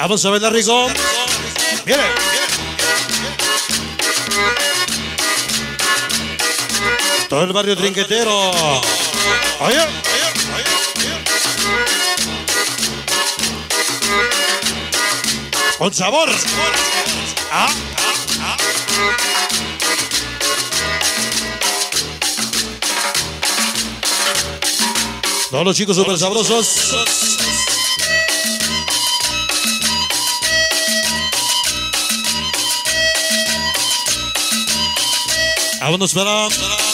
Vamos a bailar rico. Viene. Todo el barrio trinquetero. Oye. Con sabor. Todos los chicos súper sabrosos. Vámonos para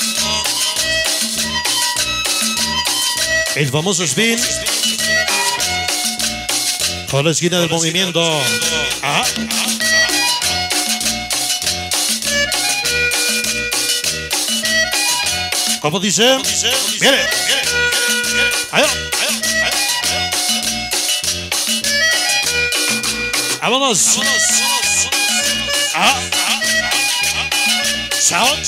el famoso spin con la esquina del movimiento. ¿Cómo dice? Viene. Vámonos. Sound.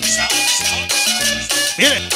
Viene.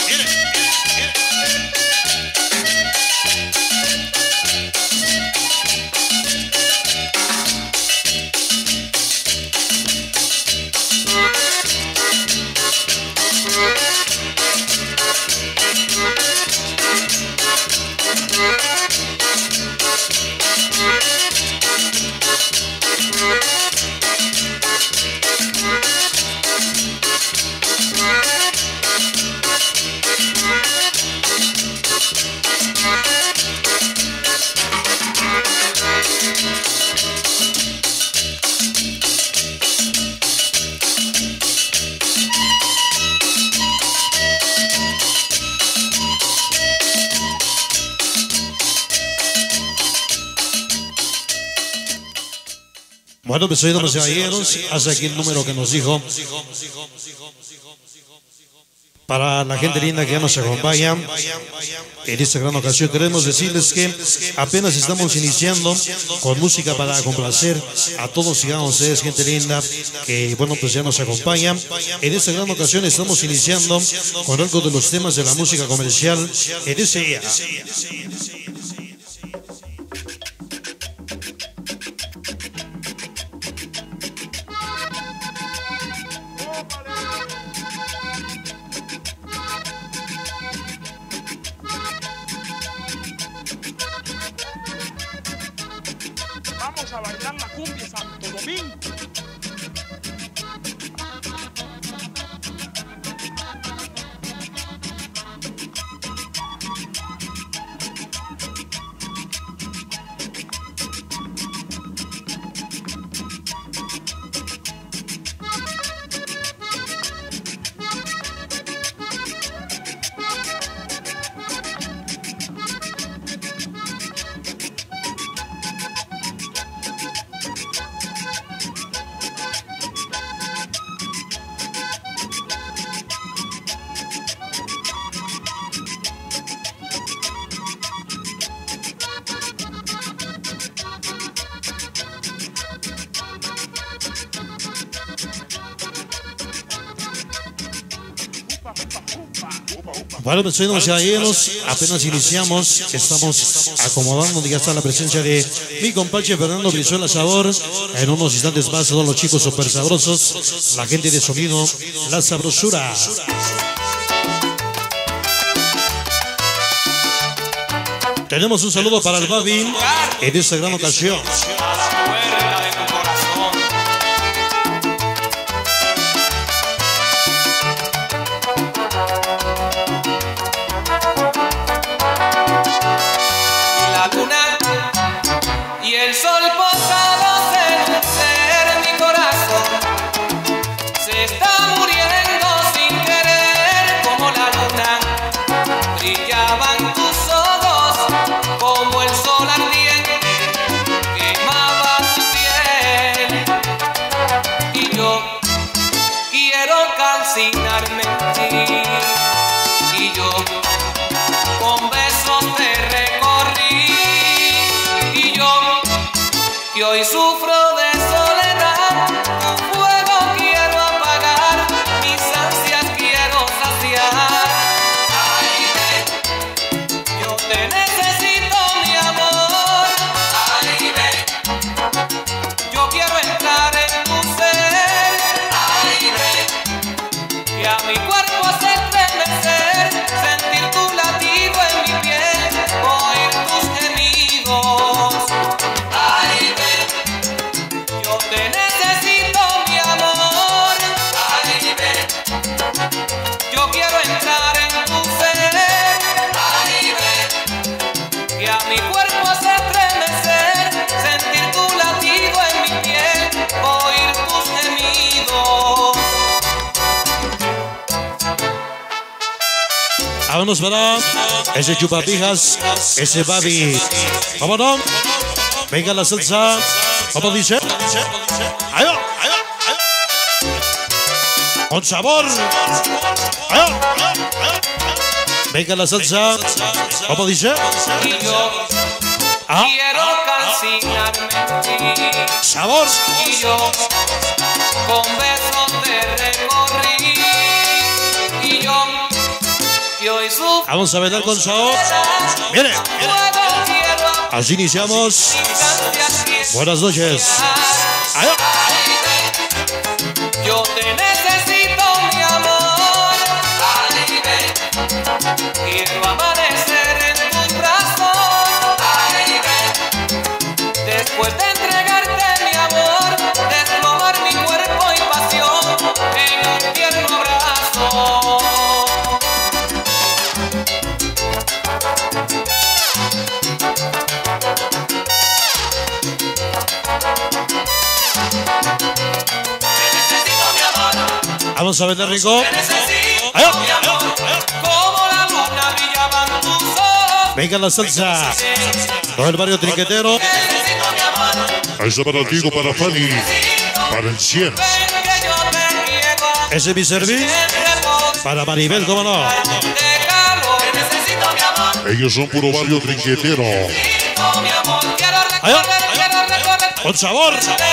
Bueno, pues hoy, damas y caballeros, hace aquí el número que nos dijo. Para la gente linda que ya nos acompaña en esta gran ocasión, queremos decirles que apenas estamos iniciando con música para complacer a todos y a ustedes, gente linda, que bueno, pues ya nos acompaña. En esta gran ocasión estamos iniciando con algo de los temas de la música comercial en ese día. Vamos a bailar la cumbia Santo Domingo. Bueno, pues hoy, caballeros, apenas iniciamos, estamos acomodando, ya está la presencia de mi compadre Fernando Brizuela Sabor. En unos instantes más, todos los chicos super sabrosos, la gente de sonido, la sabrosura. Tenemos un saludo para el Babi en esta gran ocasión. Y el sol posados en un ser, mi corazón se está muriendo sin querer. Como la luna brillaban tus ojos, como el sol ardiente quemaba Vámonos para ese chupapijas, ese babi. Vámonos. Venga la salsa. ¿Cómo dice? Ahí va, ahí va, ahí va. Con sabor. Ahí va, ahí va, ahí va. Venga la salsa. ¿Cómo dice? Y yo quiero calcinarme en ti. Sabor. Y yo con besos te recorrí. Y yo que hoy sufro. Vamos a bailar con sabor. Viene. Así iniciamos. Buenas noches. Ahí va. Yo te necesito, mi amor. Quiero amanecer en tus brazos. Después de entregarte mi amor, desplomar mi cuerpo y pasión en un tierno abrazo. Vamos a ver rico. Ahí va, mi amor, como la luna brillaban tus ojos. Venga la salsa. Todo el barrio trinquetero. Eso para ti, para Fanny, para el 100. Ese es mi serví. Para Maribel, cómo no. Ellos son puro barrio trinquetero. Ahí va. Con sabor.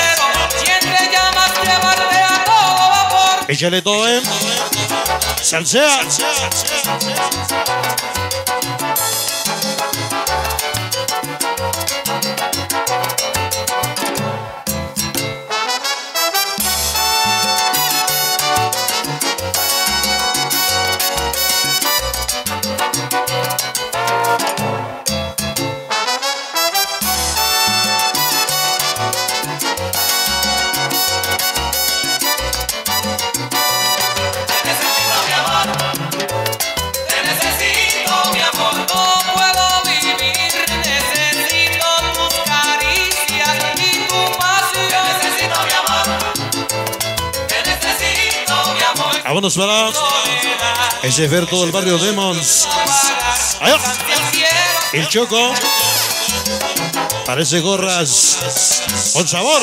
Échale todo, salsea. Vámonos para ese ver todo el barrio Demons. Ahí va. El Choco. Parece gorras con sabor.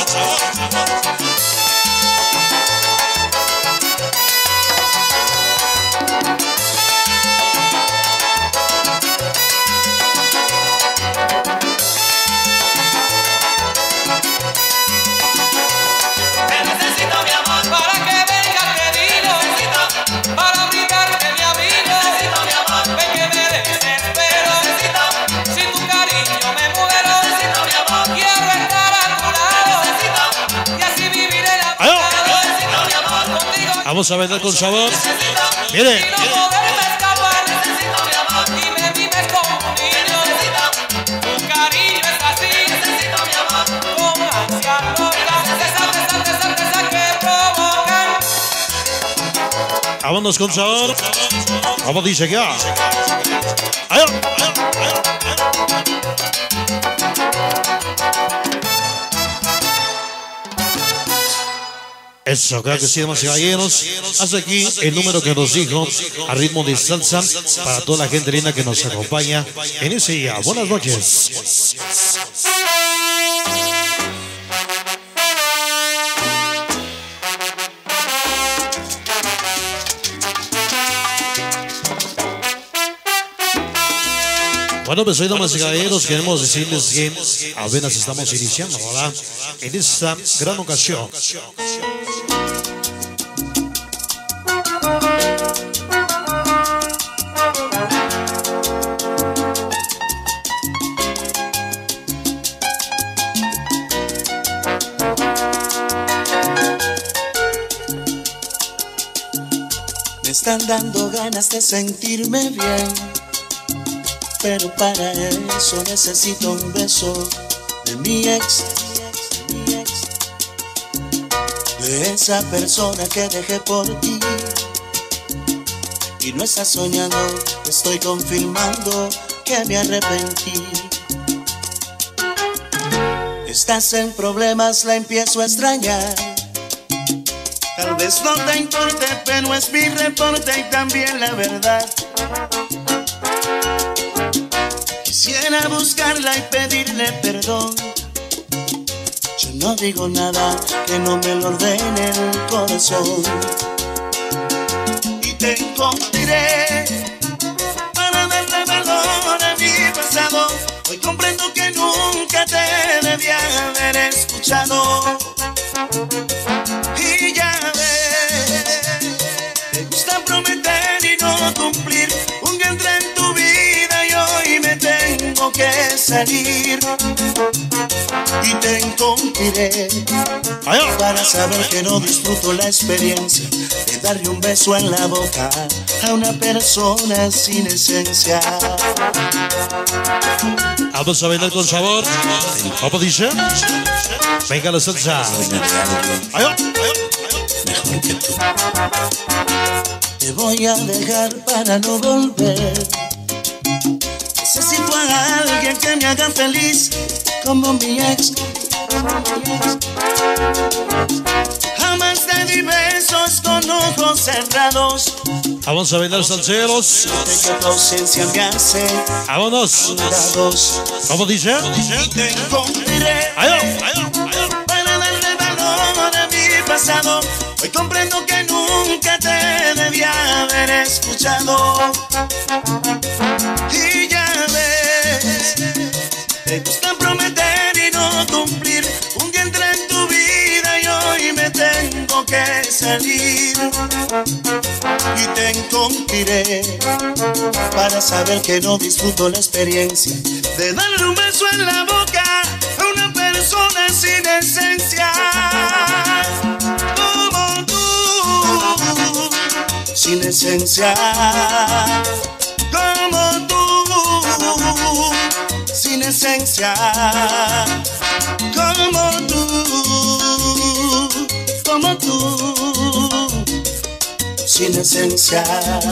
Vamos a vender con sabor. Mire. Vámonos con sabor. Vamos, dice que va. Ahí va. Eso, claro que sí, damas y caballeros. Hasta aquí el número que nos dijo a ritmo de salsa para toda la gente linda que nos acompaña en ese día. Buenas noches. Bueno, pues hoy, damas y caballeros, queremos decirles que apenas estamos iniciando, ¿verdad? En esta gran ocasión. Me están dando ganas de sentirme bien, pero para eso necesito un beso de mi ex, de esa persona que dejé por ti. Y no estás soñando, estoy confirmando que me arrepentí. Estás en problemas, la empiezo a extrañar. Tal vez no te importe, pero es mi reporte y también la verdad. viene a buscarla y pedirle perdón. Yo no digo nada que no me lo ordene el corazón. Y te encontraré para darle valor a mi pasado. Hoy comprendo que nunca te debía haber escuchado. Y ya ves, te gusta prometer y no cumplir. Un día entré en tu vida y hoy me tengo que salir. Y te encontraré para saber que no disfruto la experiencia de darle un beso en la boca a una persona sin esencia. Vamos a bailar con sabor. ¿Cómo dice? Venga la salsa. Mejor que tú. Te voy a dejar para no volver. Necesito a alguien que me haga feliz como mi ex. Jamás te di besos con ojos cerrados. Vamos a bailar salseros. Sé que tu ausencia me hace Vámonos. dados. ¿Cómo dice? Y te encontraré para darle valor a mi pasado. Hoy comprendo que nunca te debía haber escuchado. Y ya ves, te gusta prometer y no cumplir. Un día entré en tu vida y hoy me tengo que salir. Y te encontraré para saber que no disfruto la experiencia de darle un beso en la boca a una persona sin esencia. Como tú, sin esencia. Como tú, sin esencia. Como tú, sin esencia.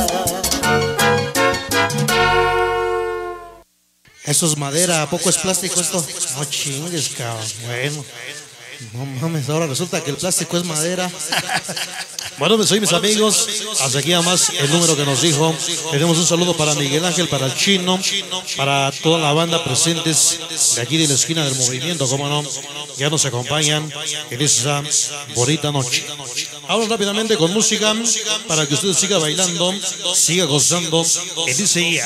Eso es madera, ¿a poco es plástico esto? No chingues, cabrón. Bueno, no mames, ahora resulta que el plástico es madera. Bueno, pues soy mis amigos. Hasta aquí además el número que nos dijo. Tenemos un saludo para Miguel Ángel, para el Chino, para toda la banda presentes de aquí de la esquina del movimiento, cómo no. Ya nos acompañan en esa bonita noche. Ahora rápidamente con música para que usted siga bailando, siga gozando en ese día.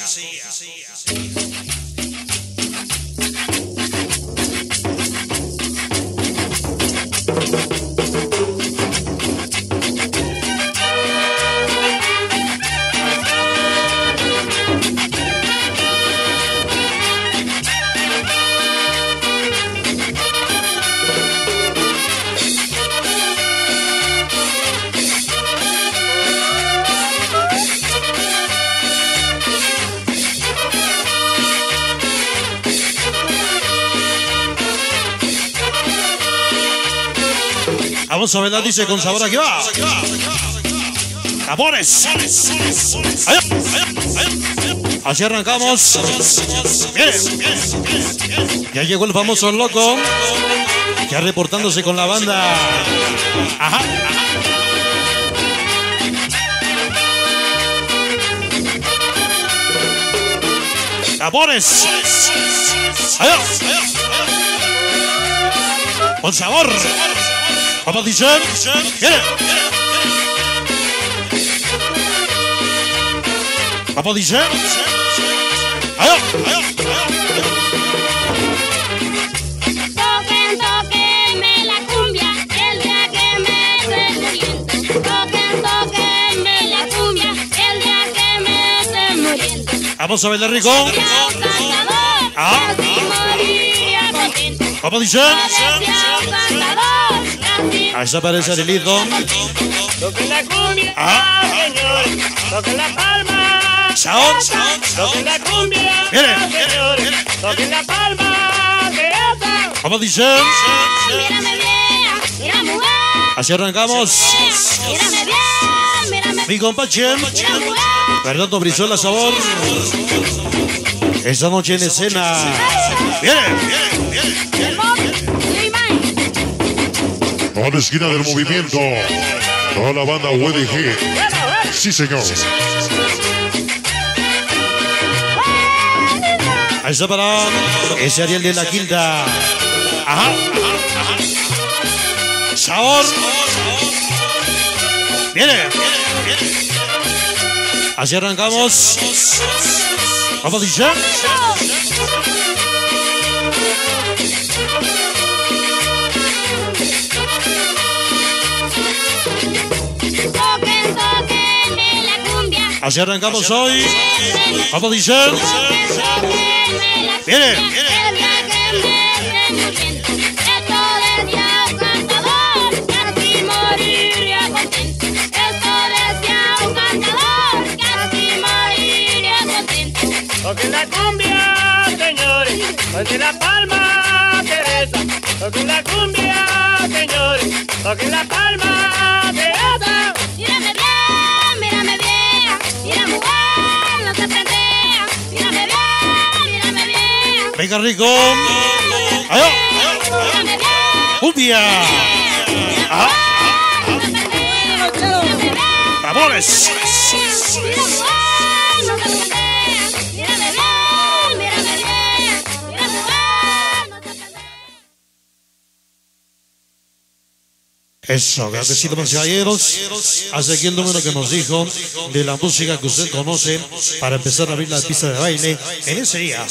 Vamos a bailar, dice con sabor, aquí va. Amores. Allá. Así arrancamos. Bien. Ya llegó el famoso loco. Ya reportándose con la banda. Ajá. Amores. Allá. Con sabor. Vamos, dice. Viene. Vamos, dice. Allá. Toquen, toquenme la cumbia, el día que me esté muriendo. Toquen, toquenme la cumbia, el día que me esté muriendo. Vamos a bailar rico. Vamos, dice. Ahí se aparece Arilito. Toquen la cumbia, señores. Toquen la palma. Chao. Toquen la cumbia, Viene. señores. Toquen la palma. De esa. Vamos, dice. Mírame bien, mira mujer. Así arrancamos. Mírame bien, mírame Mi compa Chen. mira mujer. Fernando Brizuela Sabor. Esta noche en escena. Viene. A la esquina del movimiento. Toda la banda WDG. Sí, señor. Ahí está para ese Ariel de la Quinta. Ajá. Sabor. Viene. Así arrancamos. ¿Cómo dice? Así arrancamos hoy. ¿Cómo dice? Viene. Toquen la cumbia, señores, toquen la palma, Teresa. Toquen la cumbia, señores, toquen la palma, Teresa. Mírame bien, mira mujer, no te pendejas. Mírame bien. Venga, rico. Allá. Mírame bien. Cumbia. Ajá. Amores. Eso, agradecidos caballeros. Hace aquí el número que nos dijo de la música que usted conoce para empezar a abrir la pista de baile en ese día.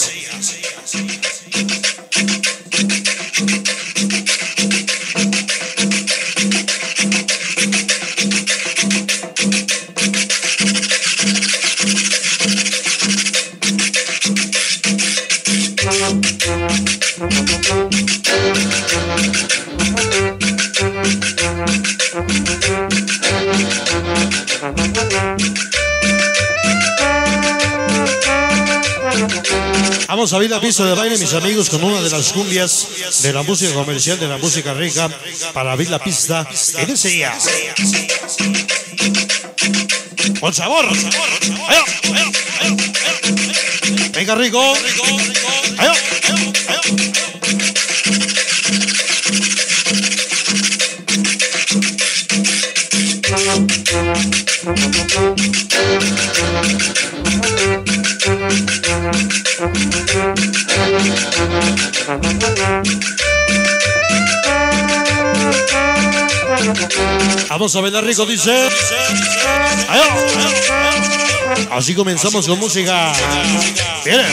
Vamos a abrir la pista de baile, mis amigos, con una de las cumbias de la música comercial, de la música rica, para abrir la pista en ese día. ¡Con sabor! ¡Allá! ¡Venga, rico! ¡Allá! Vamos a bailar rico, dice. Allá. Así comenzamos con música. Viene.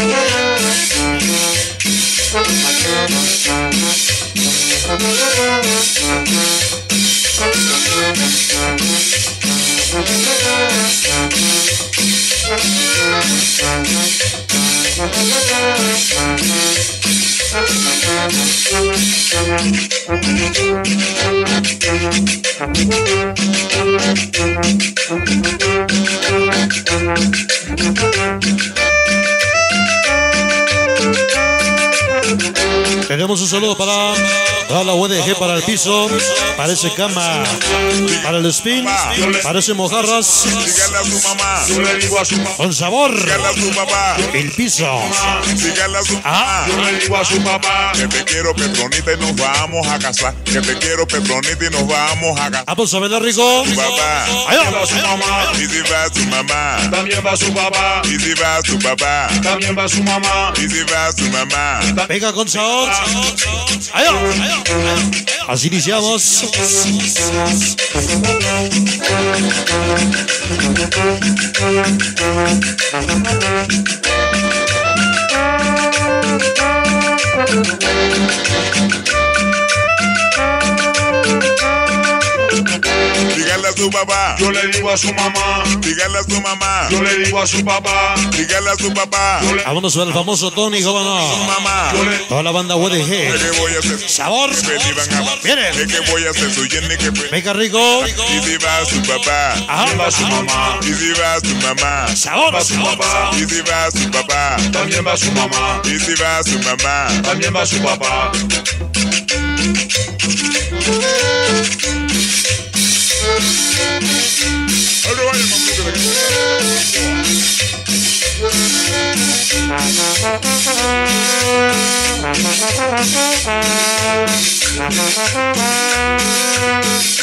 Tenemos un saludo para la UDG, para el piso, para ese cama, para el spin, para ese mojarras. Dígale a su mamá, yo le digo a su mamá, con sabor, dígale a su papá, el piso. dígale a su mamá, yo le digo a su papá, que te quiero Petronita y nos vamos a casar, que te quiero Petronita y nos vamos a casar. Vamos a bailar rico. Su papá, Allá. va su mamá, y si va su mamá, También va su papá, y si va su papá, también va su mamá. y si va su mamá. Venga con sabor. Allá. Así iniciamos. Dígale a su papá, Yo le digo a su mamá, dígale a su mamá, yo le digo a su papá, dígale a su papá, Vámonos al famoso Tony, cómo no. mamá, Toda la banda ¿qué UDG. voy a hacer? Sabor. Viene. ¿Qué voy a hacer? Soy Jenny que Venga rico. y si va su papá, Ajá. va su mamá, y si va su mamá, Sabor. va su papá, y si va su papá, también va su mamá, y si va su mamá. también va su papá.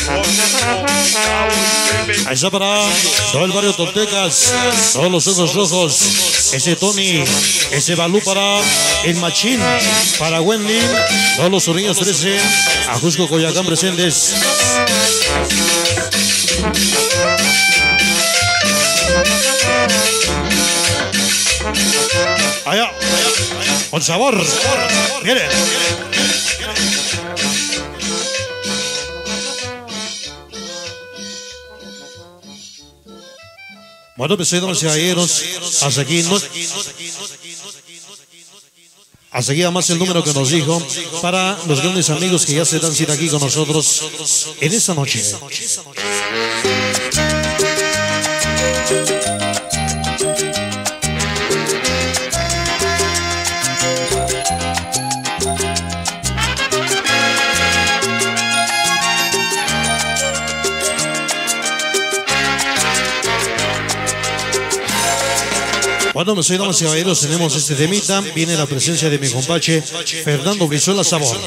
Ahí está para todo el barrio Toltecas, todos los ojos rojos, ese Tony, ese Balú para el Machín, para Wendy, todos los Zorrillos 13, Ajusco Coyacán presentes. Allá, con sabor, miren. Bueno, pues damas y caballeros, hasta aquí, hasta aquí además el número que nos dijo para los grandes amigos que ya se dan cita aquí con nosotros en esta noche. Bueno, me soy damas y caballeros, tenemos este temita, viene la presencia de mi compache Fernando Brizuela Sabor.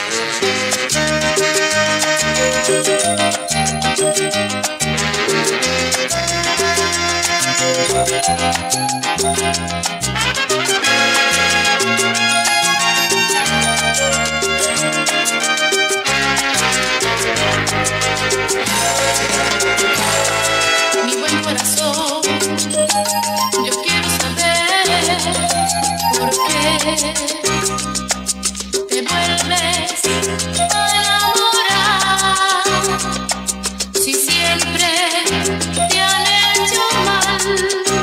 Mi buen corazón, yo quiero saber por qué te vuelves a enamorar si siempre te han hecho mal.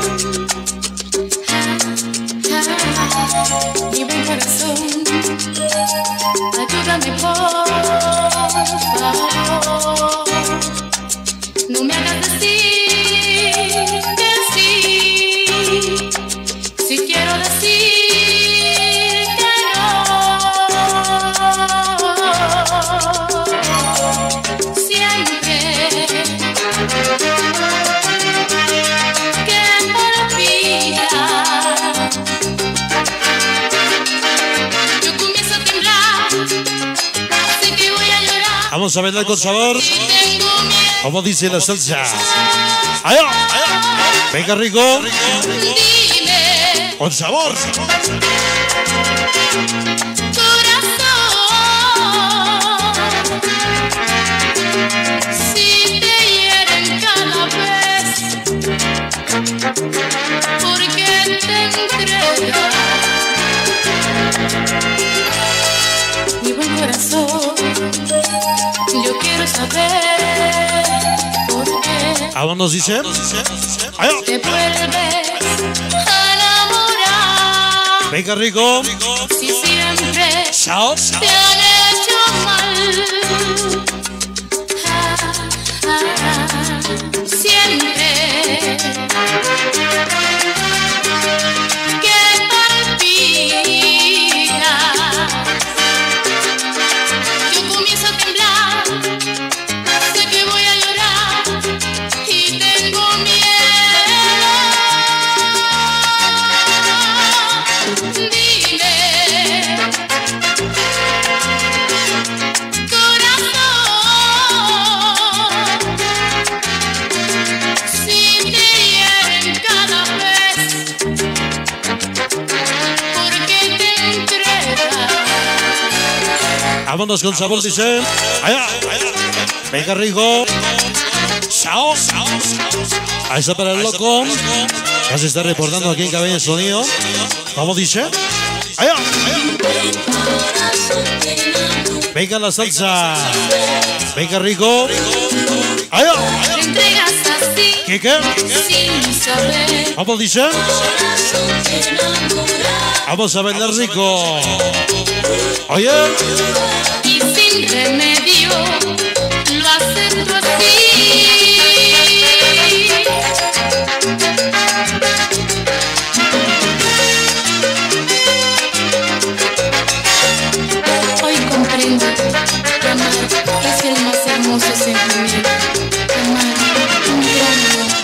Mi buen corazón, ayúdame por favor, no me hagas decir que sí, si quiero decir que no. Siempre que por vida yo comienzo a temblar, sé que voy a llorar. Vamos a bailar con sabor, Tengo miedo. como dice la salsa. ¡Allá! Venga, rico, Dime, con sabor. corazón, si te hieren cada vez, ¿por qué te entregas? Mi buen corazón, yo quiero saber por qué Vámonos, dice. ¡Allá! te vuelves a enamorar. Venga, rico. Si siempre Chao. te han hecho mal. Siempre que palpitas, yo comienzo a temblar, sé que voy a llorar y tengo miedo. Dime, corazón, si te hieren cada vez, ¿por qué te entregas? Vámonos con sabor, dice. ¡Allá! Venga, rico. Chao. Ahí está para el loco. Ya se está reportando aquí en cabina de sonido. ¿Cómo dice? ¡Allá! Venga la salsa. Venga, rico. ¡Allá! Te entregas así, ¿Qué? sin saber. ¿Cómo dice? Vamos a bailar rico. Oye. Y sin remedio lo acepto así. Hoy comprendo que amar es el más hermoso sentimiento. Amar un gran amor.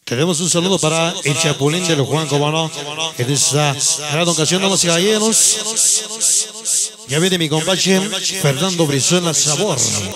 Tenemos un saludo para el Chapulín del Juan Cobano. En esta gran ocasión, damas y caballeros, ya viene mi compadre Fernando Brizuela Sabor.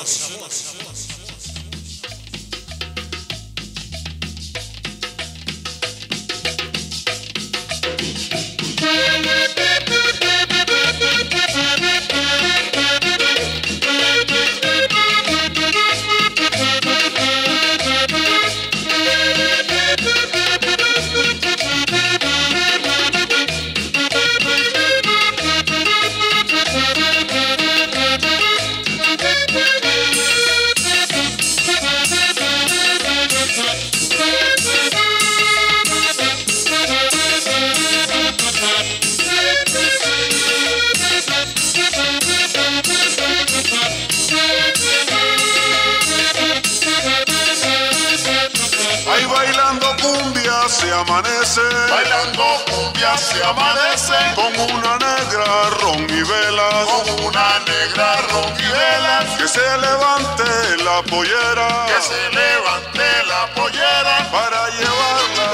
Ahí bailando cumbia se amanece, bailando cumbia se amanece, con una negra ron y velas, con una negra ron y velas, que se levante la pollera, que se levante la pollera, para llevarla.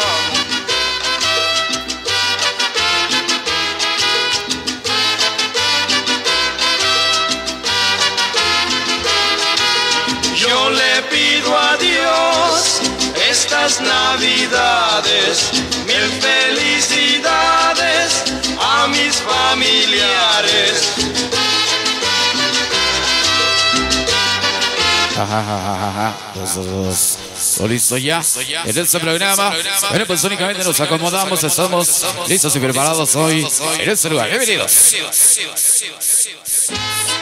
Yo le pido a Dios estas navidades, mil felicidades a mis familiares. Listo ya en este programa. Bueno, pues únicamente nos acomodamos, estamos listos y preparados hoy en este lugar. Bienvenidos.